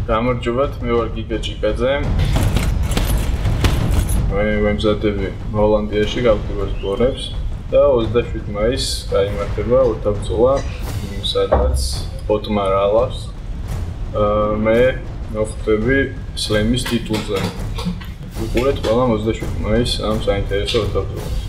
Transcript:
გამარჯობათ, მე ვარ Giga Chikadze. მე ვემზადები ჰოლანდიაში გავდივარ სპორებს და 27 მაისს გაიმართება ორთაბრძოლა, სადაც Othman Allachs მე მოხვდები Slamm-ის ტიტულზე. ვიყურეთ ყველა 27 მაისს ამ საინტერესო ორთაბრძოლას.